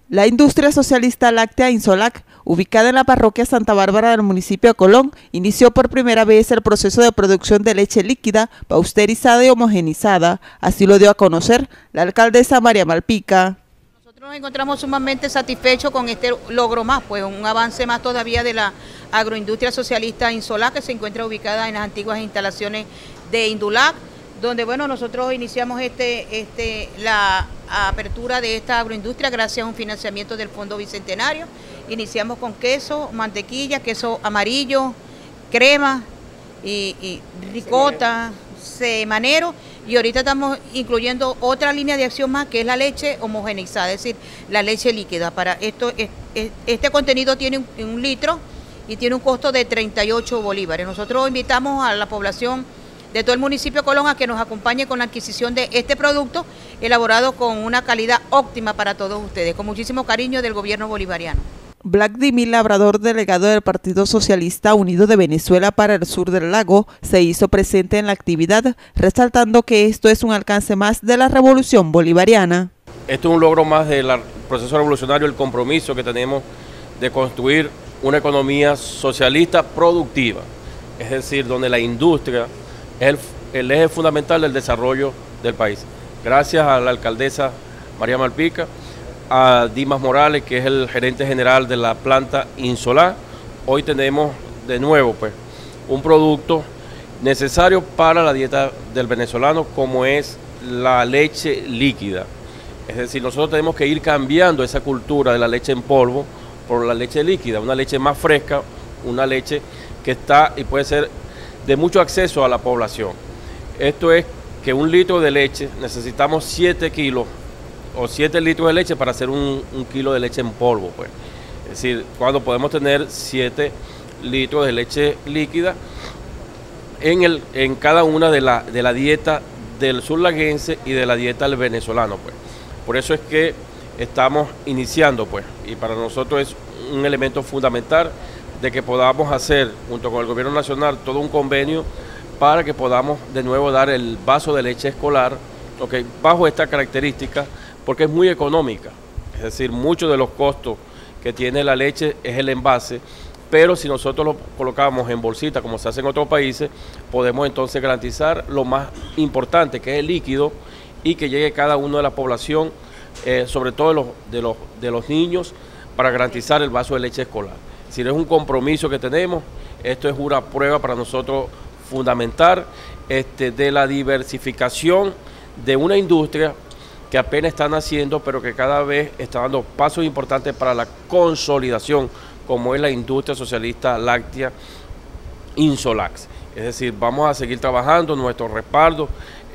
La industria socialista láctea Insolac, ubicada en la parroquia Santa Bárbara del municipio de Colón, inició por primera vez el proceso de producción de leche líquida, pasteurizada y homogenizada. Así lo dio a conocer la alcaldesa María Malpica. Nosotros nos encontramos sumamente satisfechos con este logro más, pues un avance más todavía de la agroindustria socialista Insolac, que se encuentra ubicada en las antiguas instalaciones de Indulac, donde bueno, nosotros iniciamos la apertura de esta agroindustria gracias a un financiamiento del Fondo Bicentenario. Iniciamos con queso, mantequilla, queso amarillo, crema y ricota, semanero, y ahorita estamos incluyendo otra línea de acción más, que es la leche homogeneizada, es decir, la leche líquida. Para esto, este contenido tiene un litro y tiene un costo de 38 bolívares. Nosotros invitamos a la población de todo el municipio de Colón a que nos acompañe con la adquisición de este producto elaborado con una calidad óptima para todos ustedes, con muchísimo cariño del gobierno bolivariano. Vladimir Labrador, delegado del Partido Socialista Unido de Venezuela para el sur del lago, se hizo presente en la actividad, resaltando que esto es un alcance más de la revolución bolivariana. Esto es un logro más del proceso revolucionario, el compromiso que tenemos de construir una economía socialista productiva, es decir, donde la industria es el eje fundamental del desarrollo del país. Gracias a la alcaldesa María Malpica, a Dimas Morales, que es el gerente general de la planta Insolac, hoy tenemos de nuevo pues un producto necesario para la dieta del venezolano, como es la leche líquida. Es decir, nosotros tenemos que ir cambiando esa cultura de la leche en polvo por la leche líquida, una leche más fresca, una leche que está y puede ser de mucho acceso a la población. Esto es que un litro de leche necesitamos 7 kilos o 7 litros de leche para hacer un kilo de leche en polvo, pues. Es decir, cuando podemos tener 7 litros de leche líquida en cada una de la dieta del surlaguense y de la dieta del venezolano, pues. Por eso es que estamos iniciando, pues, y para nosotros es un elemento fundamental de que podamos hacer, junto con el gobierno nacional, todo un convenio para que podamos de nuevo dar el vaso de leche escolar, okay, bajo esta característica, porque es muy económica. Es decir, muchos de los costos que tiene la leche es el envase, pero si nosotros lo colocamos en bolsita, como se hace en otros países, podemos entonces garantizar lo más importante, que es el líquido, y que llegue cada uno de la población, sobre todo de los niños, para garantizar el vaso de leche escolar. Es decir, es un compromiso que tenemos. Esto es una prueba para nosotros fundamental de la diversificación de una industria que apenas está naciendo, pero que cada vez está dando pasos importantes para la consolidación, como es la industria socialista láctea Insolac. Es decir, vamos a seguir trabajando nuestro respaldo,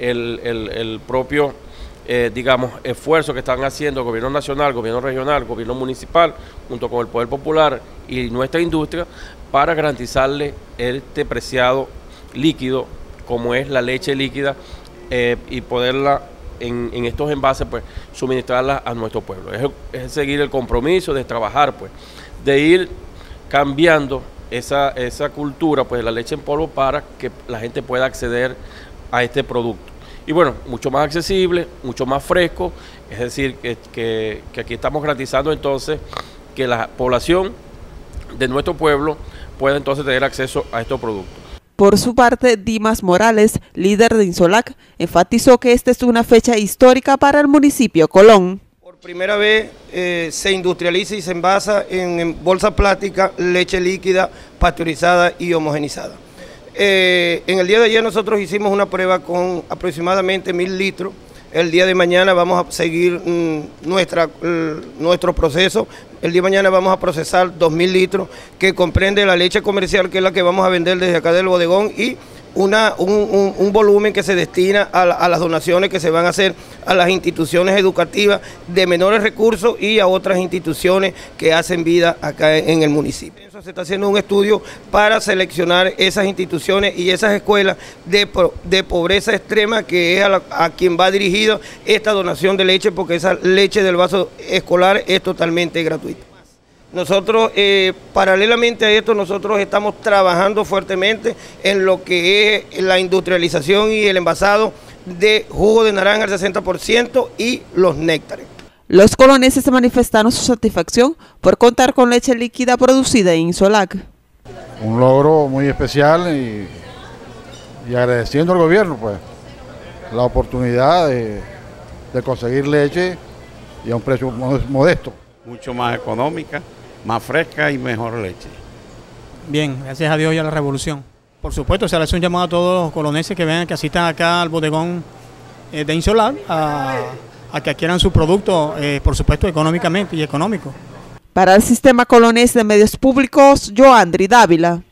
el propio digamos, esfuerzo que están haciendo el gobierno nacional, gobierno regional, gobierno municipal, junto con el Poder Popular y nuestra industria, para garantizarle este preciado líquido, como es la leche líquida, y poderla en estos envases, pues, suministrarla a nuestro pueblo. Es seguir el compromiso de trabajar, pues, de ir cambiando esa cultura, pues, de la leche en polvo, para que la gente pueda acceder a este producto. Y bueno, mucho más accesible, mucho más fresco, es decir, que aquí estamos garantizando entonces que la población de nuestro pueblo pueda entonces tener acceso a estos productos. Por su parte, Dimas Morales, líder de Insolac, enfatizó que esta es una fecha histórica para el municipio de Colón. Por primera vez se industrializa y se envasa en bolsa plástica leche líquida, pasteurizada y homogenizada. En el día de ayer nosotros hicimos una prueba con aproximadamente 1000 litros. El día de mañana vamos a seguir nuestro proceso. El día de mañana vamos a procesar 2000 litros, que comprende la leche comercial, que es la que vamos a vender desde acá del bodegón, y un volumen que se destina a las donaciones que se van a hacer a las instituciones educativas de menores recursos y a otras instituciones que hacen vida acá en el municipio. Se está haciendo un estudio para seleccionar esas instituciones y esas escuelas de pobreza extrema, que es a quien va dirigida esta donación de leche, porque esa leche del vaso escolar es totalmente gratuita. Nosotros, paralelamente a esto, nosotros estamos trabajando fuertemente en lo que es la industrialización y el envasado de jugo de naranja al 60% y los néctares. Los coloneses manifestaron su satisfacción por contar con leche líquida producida en Insolac. Un logro muy especial y agradeciendo al gobierno pues la oportunidad de conseguir leche y a un precio modesto. Mucho más económica, más fresca y mejor leche. Bien, gracias a Dios y a la revolución. Por supuesto, se le hace un llamado a todos los coloneses que vengan, que asistan acá al bodegón de Insolac a que adquieran su producto, por supuesto, económicamente y económico. Para el Sistema Colonés de Medios Públicos, Joandri Dávila.